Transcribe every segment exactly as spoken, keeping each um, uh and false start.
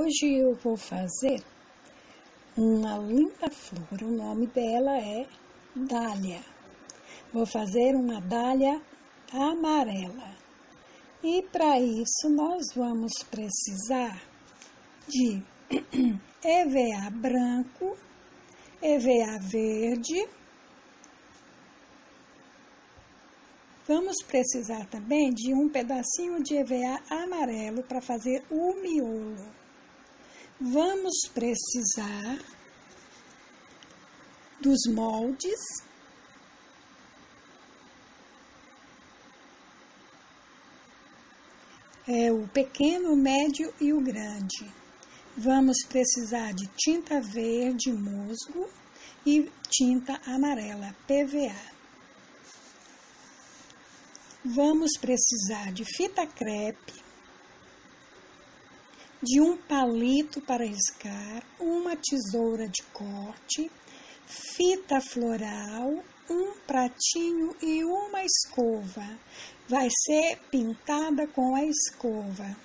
Hoje eu vou fazer uma linda flor, o nome dela é dália. Vou fazer uma dália amarela. E para isso nós vamos precisar de E V A branco, E V A verde. Vamos precisar também de um pedacinho de E V A amarelo para fazer o miolo. Vamos precisar dos moldes. É o pequeno, o médio e o grande. Vamos precisar de tinta verde musgo e tinta amarela, P V A. Vamos precisar de fita crepe, de um palito para riscar, uma tesoura de corte, fita floral, um pratinho e uma escova. Vai ser pintada com a escova.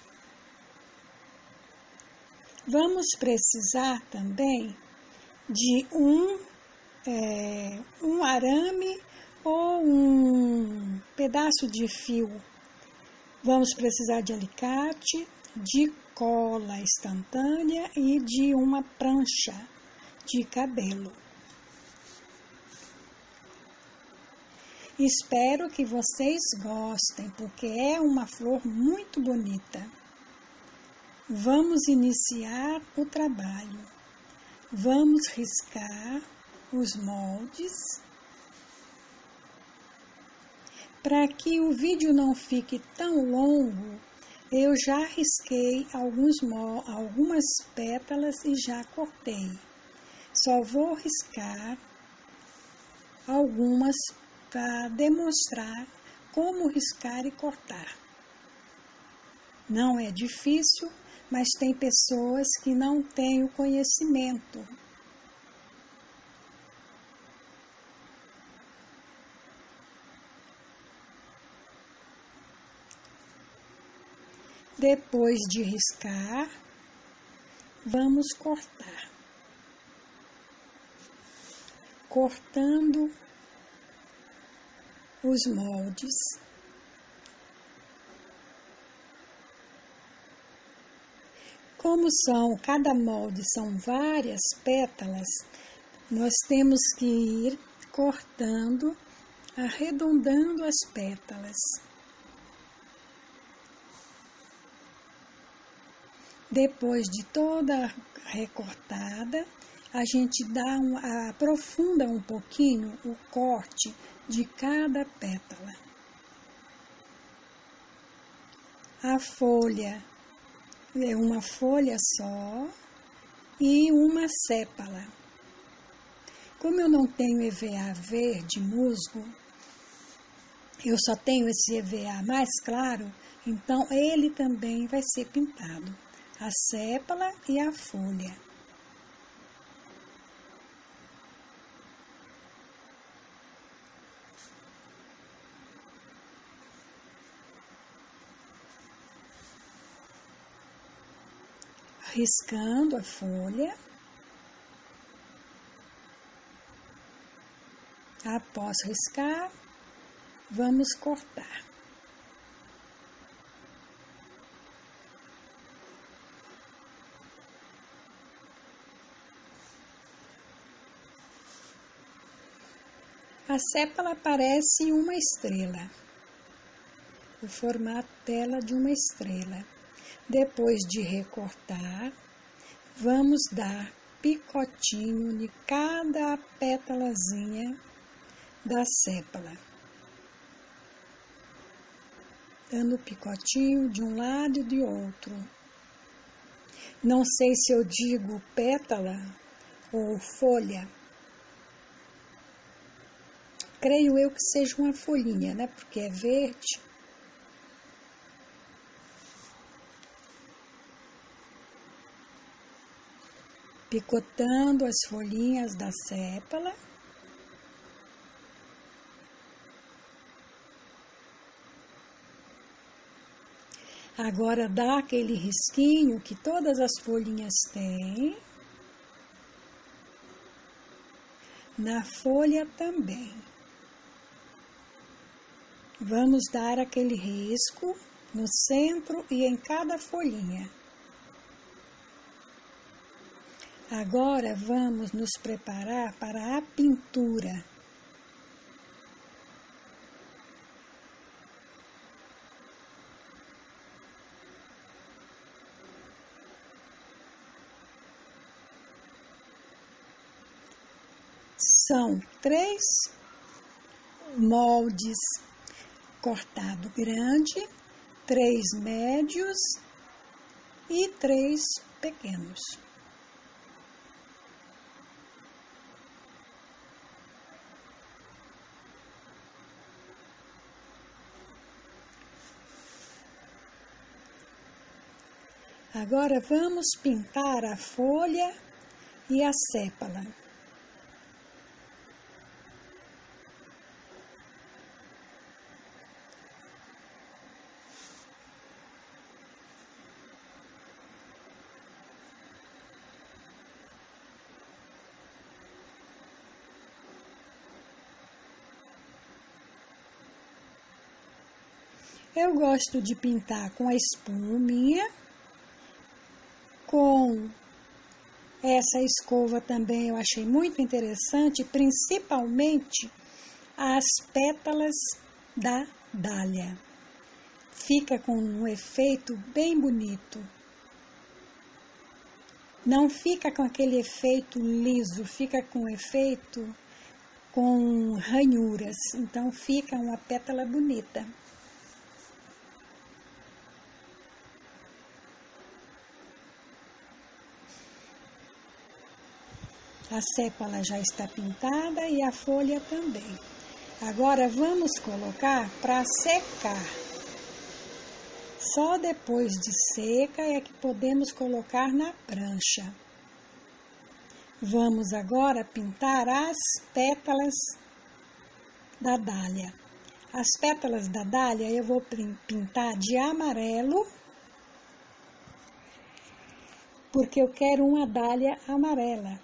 Vamos precisar também de um, é, um arame ou um pedaço de fio. Vamos precisar de alicate, de cola instantânea e de uma prancha de cabelo. Espero que vocês gostem, porque é uma flor muito bonita. Vamos iniciar o trabalho. Vamos riscar os moldes. Para que o vídeo não fique tão longo, eu já risquei alguns, algumas pétalas e já cortei. Só vou riscar algumas para demonstrar como riscar e cortar. Não é difícil, mas tem pessoas que não têm o conhecimento. Depois de riscar, vamos cortar. Cortando os moldes. Como são, cada molde são várias pétalas, nós temos que ir cortando, arredondando as pétalas. Depois de toda recortada, a gente dá um, aprofunda um pouquinho o corte de cada pétala. A folha é uma folha só e uma sépala. Como eu não tenho E V A verde musgo, eu só tenho esse E V A mais claro, então ele também vai ser pintado. A sépala e a folha. Riscando a folha. Após riscar, vamos cortar. A sépala parece uma estrela, o formato dela de uma estrela. Depois de recortar, vamos dar picotinho de cada pétalazinha da sépala. Dando picotinho de um lado e de outro. Não sei se eu digo pétala ou folha. Creio eu que seja uma folhinha, né? Porque é verde. Picotando as folhinhas da sépala. Agora dá aquele risquinho que todas as folhinhas têm. Na folha também. Vamos dar aquele risco no centro e em cada folhinha. Agora vamos nos preparar para a pintura. São três moldes cortado grande, três médios e três pequenos. Agora vamos pintar a folha e a sépala. Eu gosto de pintar com a espuminha, com essa escova também eu achei muito interessante, principalmente as pétalas da dália. Fica com um efeito bem bonito. Não fica com aquele efeito liso, fica com efeito com ranhuras, então fica uma pétala bonita. A sépala já está pintada e a folha também. Agora vamos colocar para secar. Só depois de seca é que podemos colocar na prancha. Vamos agora pintar as pétalas da dália. As pétalas da dália eu vou pintar de amarelo, porque eu quero uma dália amarela.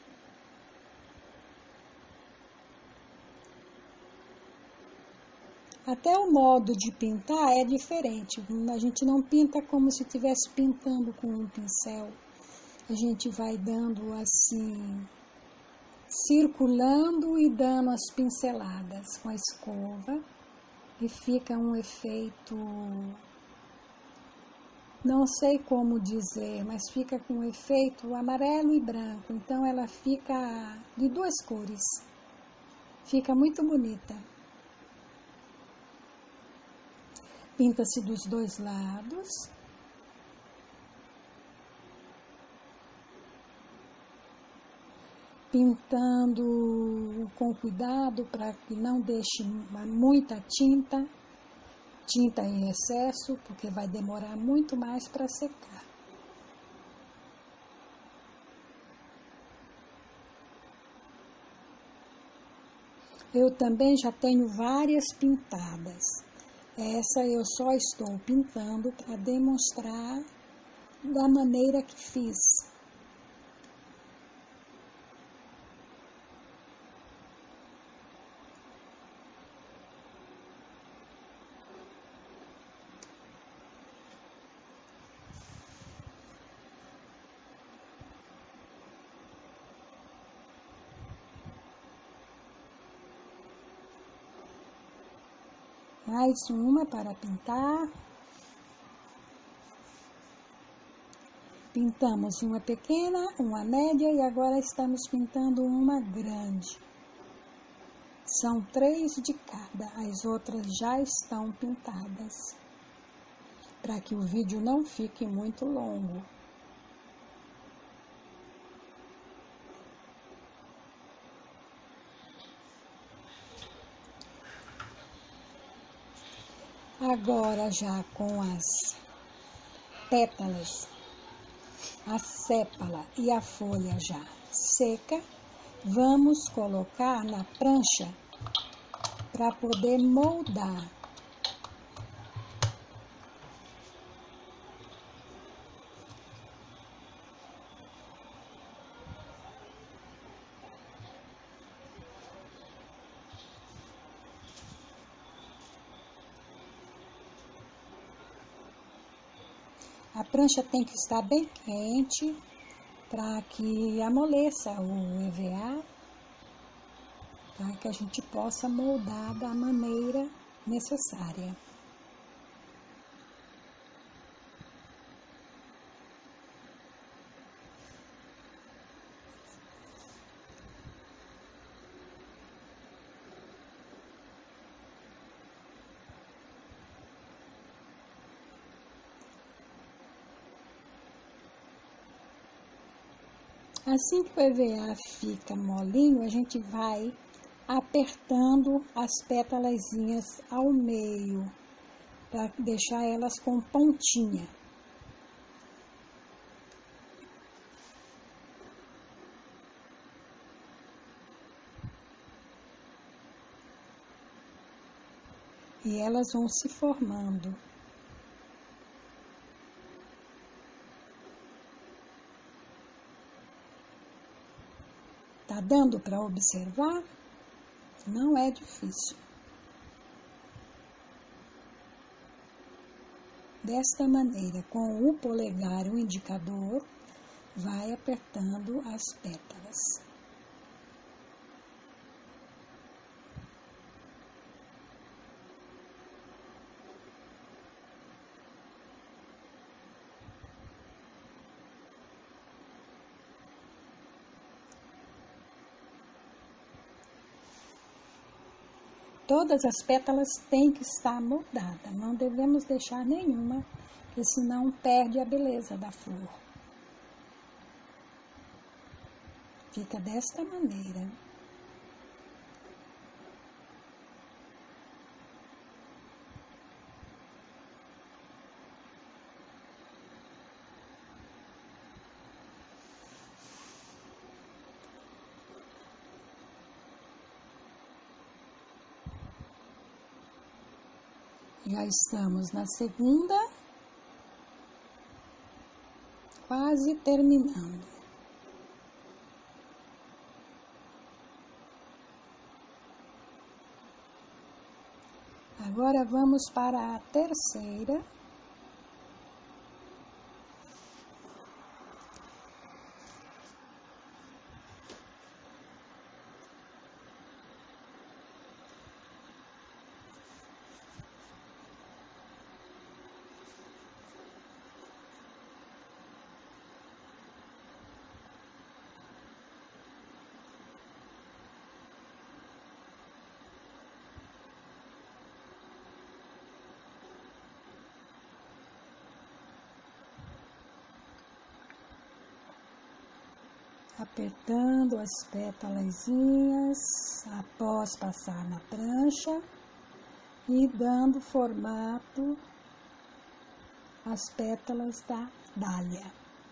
Até o modo de pintar é diferente. A gente não pinta como se estivesse pintando com um pincel. A gente vai dando assim, circulando e dando as pinceladas com a escova. E fica um efeito, não sei como dizer, mas fica com um efeito amarelo e branco. Então ela fica de duas cores. Fica muito bonita. Pinta-se dos dois lados. Pintando com cuidado para que não deixe muita tinta, tinta em excesso, porque vai demorar muito mais para secar. Eu também já tenho várias pintadas. Essa eu só estou pintando para demonstrar da maneira que fiz. Mais uma para pintar. Pintamos uma pequena, uma média e agora estamos pintando uma grande. São três de cada, as outras já estão pintadas, para que o vídeo não fique muito longo. Agora já com as pétalas, a sépala e a folha já seca, vamos colocar na prancha para poder moldar. A prancha tem que estar bem quente para que amoleça o E V A, para que a gente possa moldar da maneira necessária. Assim que o E V A fica molinho, a gente vai apertando as pétalazinhas ao meio, para deixar elas com pontinha. E elas vão se formando. Tá dando para observar? Não é difícil. Desta maneira, com o polegar e o indicador, vai apertando as pétalas. Todas as pétalas têm que estar moldadas, não devemos deixar nenhuma, porque senão perde a beleza da flor. Fica desta maneira. Já estamos na segunda, quase terminando. Agora vamos para a terceira. Apertando as pétalazinhas após passar na prancha e dando formato às pétalas da dália.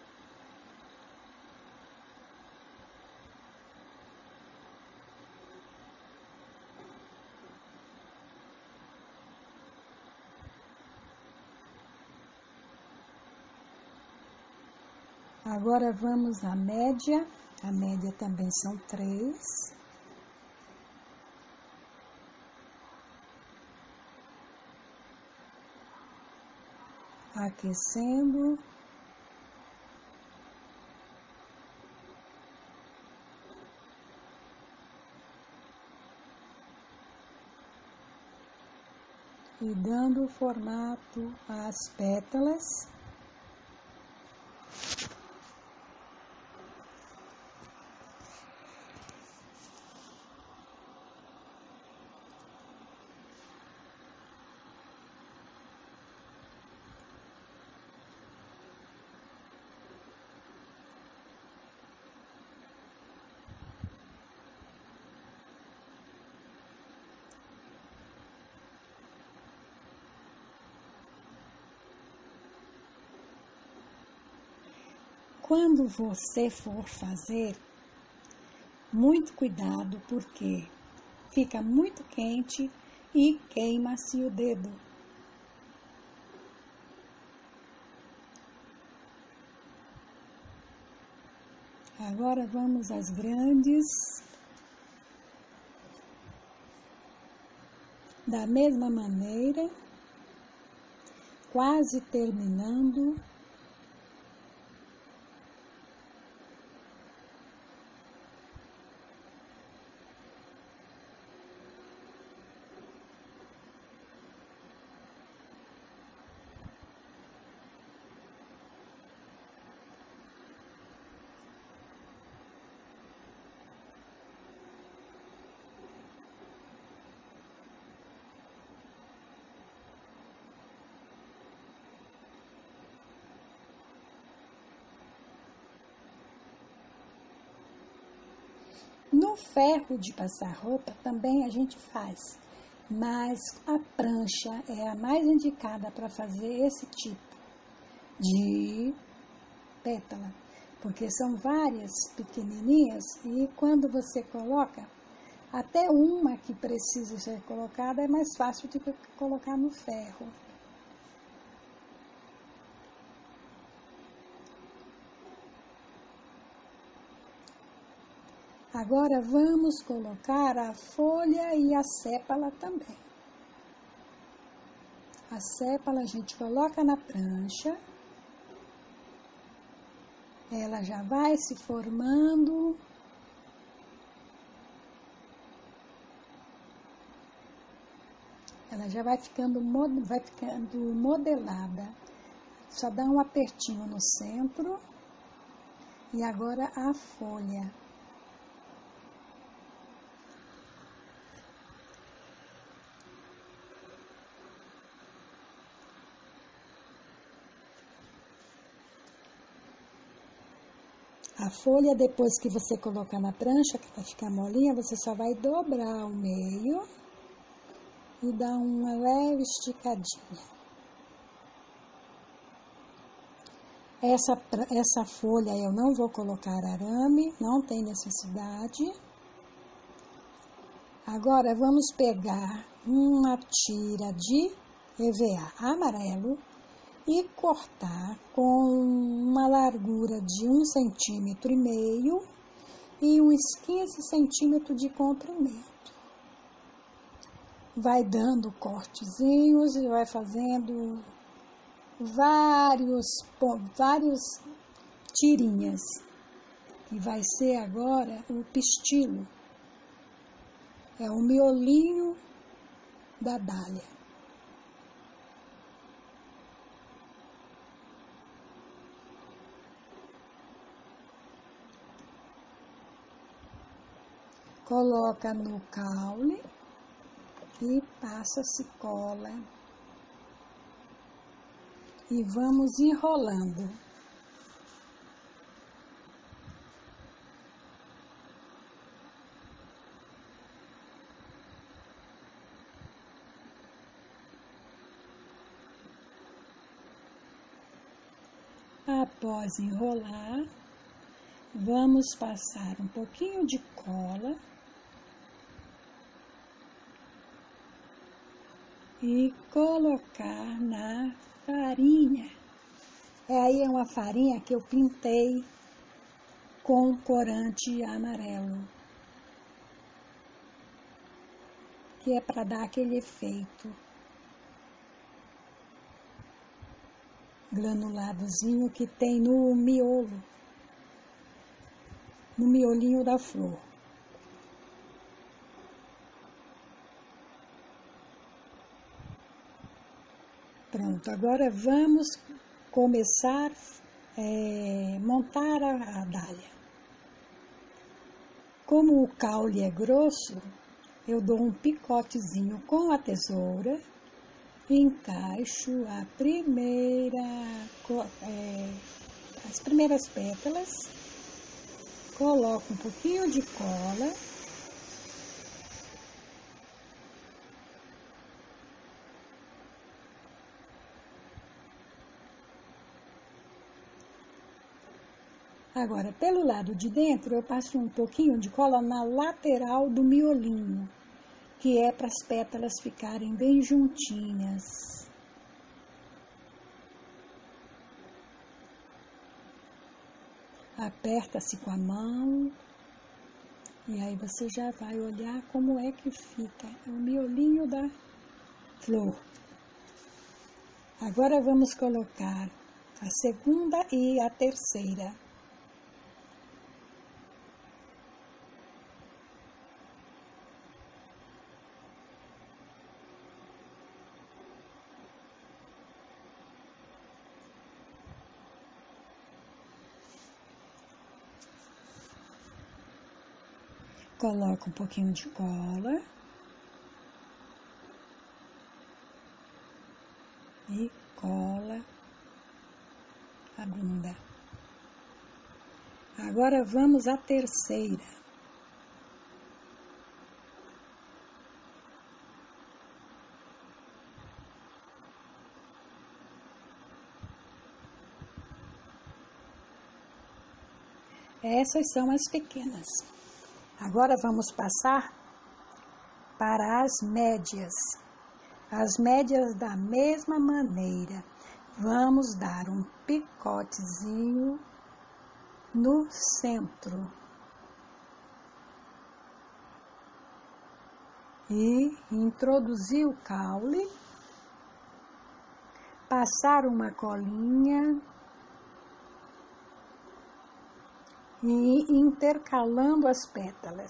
Agora vamos à média, a média também são três. Aquecendo. E dando formato às pétalas. Quando você for fazer, muito cuidado, porque fica muito quente e queima-se o dedo. Agora vamos às grandes. Da mesma maneira, quase terminando. No ferro de passar roupa também a gente faz, mas a prancha é a mais indicada para fazer esse tipo de pétala, porque são várias pequenininhas e quando você coloca, até uma que precisa ser colocada é mais fácil do que colocar no ferro. Agora vamos colocar a folha e a sépala também. A sépala a gente coloca na prancha. Ela já vai se formando. Ela já vai ficando, vai ficando modelada. Só dá um apertinho no centro. E agora a folha. A folha, depois que você colocar na prancha, que vai ficar molinha, você só vai dobrar o meio e dar uma leve esticadinha. Essa, essa folha eu não vou colocar arame, não tem necessidade. Agora vamos pegar uma tira de E V A amarelo e cortar com uma largura de um centímetro e meio e uns quinze centímetros de comprimento. Vai dando cortezinhos e vai fazendo vários, vários tirinhas. E vai ser agora o pistilo. É o miolinho da dália. Coloca no caule e passa-se cola. E vamos enrolando. Após enrolar, vamos passar um pouquinho de cola e colocar na farinha. É, aí é uma farinha que eu pintei com corante amarelo, que é para dar aquele efeito granuladozinho que tem no miolo, no miolinho da flor. Pronto, agora vamos começar a é, montar a, a dália. Como o caule é grosso, eu dou um picotezinho com a tesoura, encaixo a primeira, é, as primeiras pétalas, coloco um pouquinho de cola. Agora, pelo lado de dentro, eu passo um pouquinho de cola na lateral do miolinho, que é para as pétalas ficarem bem juntinhas. Aperta-se com a mão, e aí você já vai olhar como é que fica o miolinho da flor. Agora vamos colocar a segunda e a terceira. Coloca um pouquinho de cola e cola a bunda. Agora vamos à terceira. Essas são as pequenas. Agora vamos passar para as médias. As médias da mesma maneira. Vamos dar um picotezinho no centro. E introduzir o caule. Passar uma colinha. E intercalando as pétalas.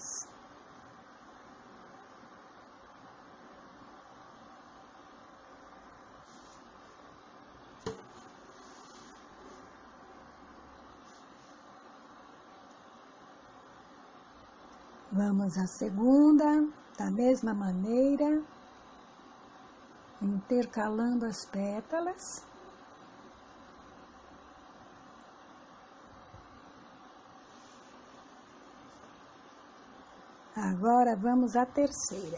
Vamos à segunda, da mesma maneira, intercalando as pétalas. Agora vamos à terceira.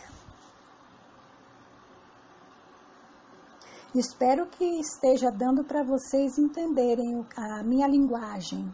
Espero que esteja dando para vocês entenderem a minha linguagem.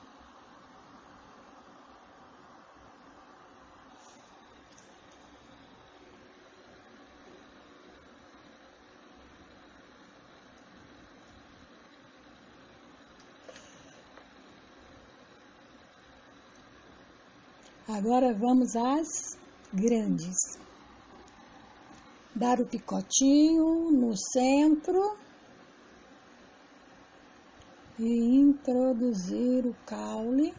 Agora vamos às grandes. Dar o picotinho no centro e introduzir o caule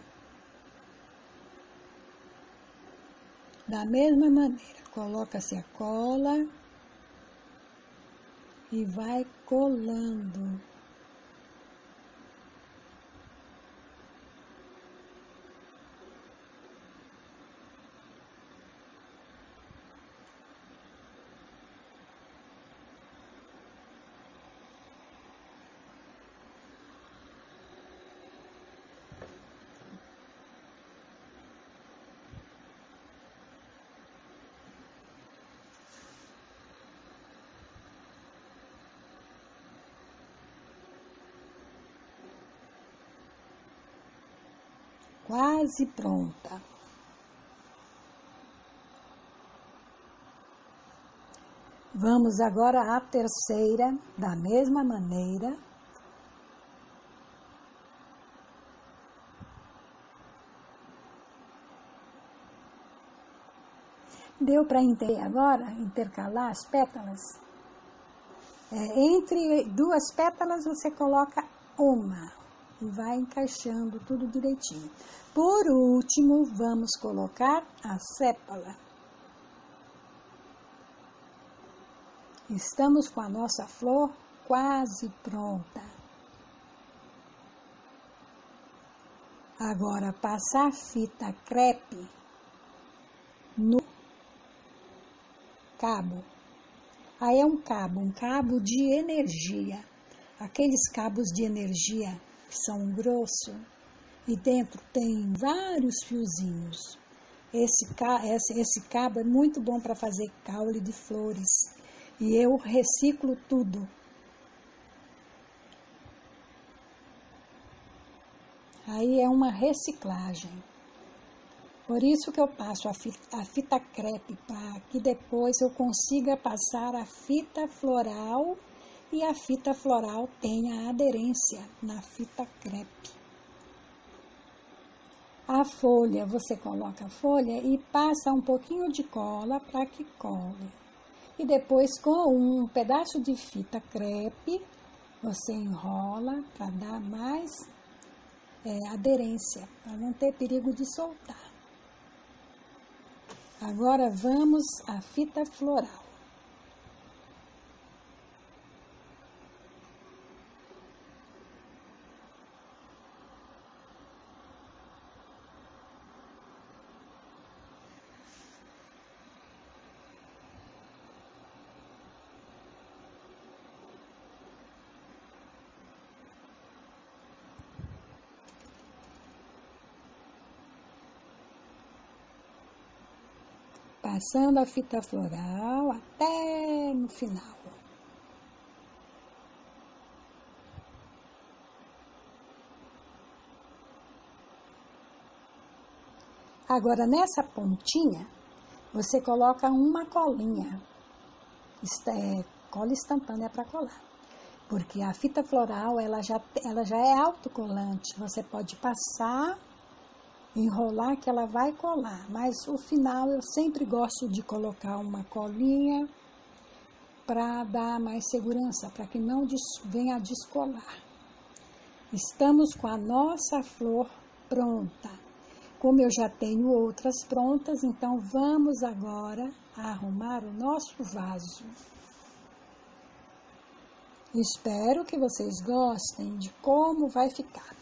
da mesma maneira. Coloca-se a cola e vai colando. Quase pronta. Vamos agora à terceira, da mesma maneira. Deu para entender agora, intercalar as pétalas? É, entre duas pétalas você coloca uma e vai encaixando tudo direitinho. Por último, vamos colocar a sépala. Estamos com a nossa flor quase pronta. Agora, passar fita crepe no cabo. Aí é um cabo, um cabo de energia. Aqueles cabos de energia que são grossos e dentro tem vários fiozinhos. Esse, esse, esse cabo é muito bom para fazer caule de flores. E eu reciclo tudo. Aí é uma reciclagem. Por isso que eu passo a fita, a fita crepe, para que depois eu consiga passar a fita floral e a fita floral tenha aderência na fita crepe. A folha, você coloca a folha e passa um pouquinho de cola para que cole. E depois, com um pedaço de fita crepe, você enrola para dar mais é, aderência, para não ter perigo de soltar. Agora vamos à fita floral. Passando a fita floral até no final. Agora, nessa pontinha, você coloca uma colinha. Isto é cola instantânea para colar. Porque a fita floral, ela já, ela já é autocolante. Você pode passar, enrolar que ela vai colar. Mas o final eu sempre gosto de colocar uma colinha para dar mais segurança, para que não venha a descolar. Estamos com a nossa flor pronta. Como eu já tenho outras prontas, então vamos agora arrumar o nosso vaso. Espero que vocês gostem de como vai ficar.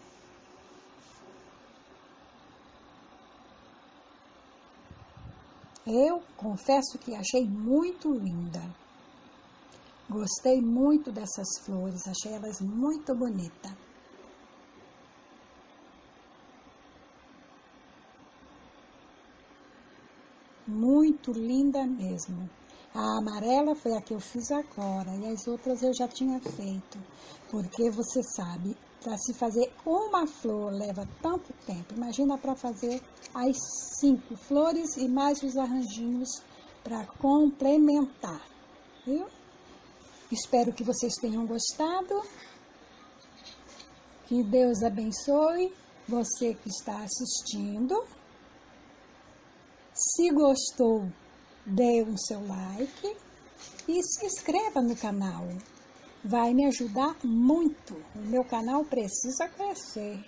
Eu confesso que achei muito linda. Gostei muito dessas flores, achei elas muito bonitas. Muito linda mesmo. A amarela foi a que eu fiz agora e as outras eu já tinha feito. Porque você sabe, para se fazer uma flor leva tanto tempo. Imagina para fazer as cinco flores e mais os arranjinhos para complementar, viu? Espero que vocês tenham gostado. Que Deus abençoe você que está assistindo. Se gostou, dê o seu like e se inscreva no canal. Vai me ajudar muito. O meu canal precisa crescer.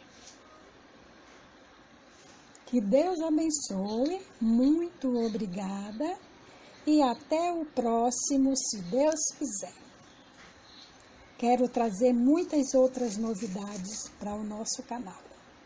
Que Deus abençoe. Muito obrigada. E até o próximo, se Deus quiser. Quero trazer muitas outras novidades para o nosso canal.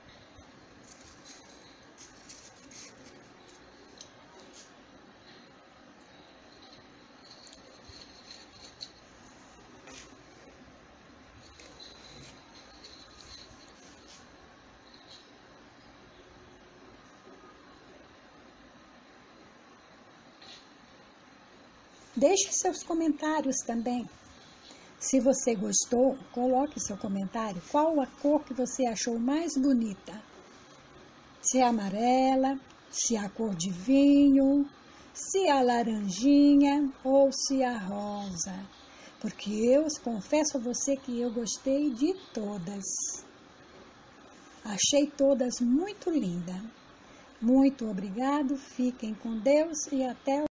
Deixe seus comentários também. Se você gostou, coloque seu comentário. Qual a cor que você achou mais bonita? Se é amarela, se é a cor de vinho, se é a laranjinha ou se é a rosa. Porque eu confesso a você que eu gostei de todas. Achei todas muito lindas. Muito obrigado, fiquem com Deus e até o